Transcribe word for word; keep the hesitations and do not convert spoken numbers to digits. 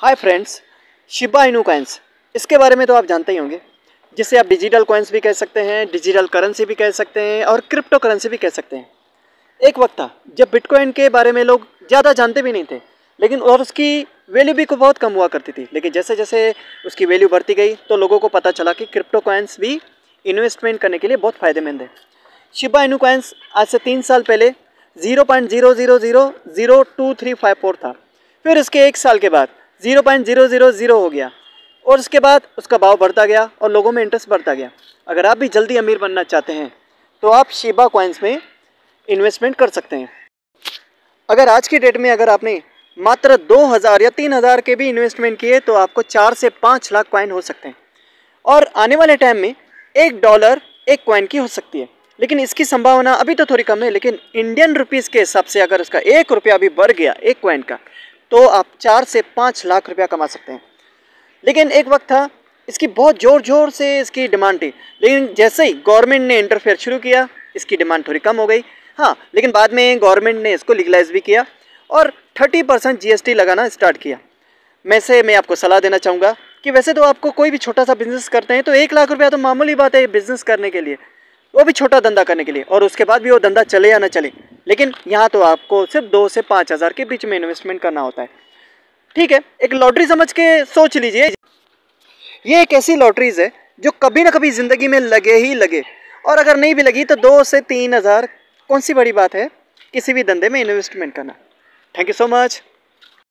हाय friends, Shiba Inu coins, इसके बारे में तो आप जानते ही होंगे, जिसे आप डिजिटल कॉइन्स भी कह सकते हैं, डिजिटल करेंसी भी कह सकते हैं और क्रिप्टो करेंसी भी कह सकते हैं। एक वक्त था जब बिटकॉइन के बारे में लोग ज़्यादा जानते भी नहीं थे, लेकिन और उसकी वैल्यू भी को बहुत कम हुआ करती थी। लेकिन जैसे जैसे उसकी वैल्यू बढ़ती गई तो लोगों को पता चला कि क्रिप्टो कॉइन्स भी इन्वेस्टमेंट करने के लिए बहुत फ़ायदेमंद है। शिबा इनू कॉइन्स आज से तीन साल पहले zero point zero zero zero zero two three five four था, फिर इसके एक साल के बाद zero point zero zero zero हो गया और उसके बाद उसका भाव बढ़ता गया और लोगों में इंटरेस्ट बढ़ता गया। अगर आप भी जल्दी अमीर बनना चाहते हैं तो आप शिबा कॉइन्स में इन्वेस्टमेंट कर सकते हैं। अगर आज की डेट में अगर आपने मात्र दो हज़ार या तीन हज़ार के भी इन्वेस्टमेंट किए तो आपको चार से पाँच लाख कॉइन हो सकते हैं और आने वाले टाइम में एक डॉलर एक कॉइन की हो सकती है। लेकिन इसकी संभावना अभी तो थोड़ी कम है, लेकिन इंडियन रुपीज़ के हिसाब से अगर उसका एक रुपया भी बढ़ गया एक कॉइन का तो आप चार से पाँच लाख रुपया कमा सकते हैं। लेकिन एक वक्त था इसकी बहुत ज़ोर ज़ोर से इसकी डिमांड थी, लेकिन जैसे ही गवर्नमेंट ने इंटरफेयर शुरू किया इसकी डिमांड थोड़ी कम हो गई। हाँ, लेकिन बाद में गवर्नमेंट ने इसको लीगलाइज भी किया और तीस परसेंट जीएसटी लगाना स्टार्ट किया। मैं से मैं आपको सलाह देना चाहूँगा कि वैसे तो आपको कोई भी छोटा सा बिजनेस करते हैं तो एक लाख रुपया तो मामूली बात है बिजनेस करने के लिए, वो भी छोटा धंधा करने के लिए, और उसके बाद भी वो धंधा चले या ना चले। लेकिन यहाँ तो आपको सिर्फ दो से पाँच हज़ार के बीच में इन्वेस्टमेंट करना होता है। ठीक है, एक लॉटरी समझ के सोच लीजिए, ये एक ऐसी लॉटरीज है जो कभी ना कभी ज़िंदगी में लगे ही लगे, और अगर नहीं भी लगी तो दो से तीन हज़ार कौन सी बड़ी बात है किसी भी धंधे में इन्वेस्टमेंट करना। Thank you so much.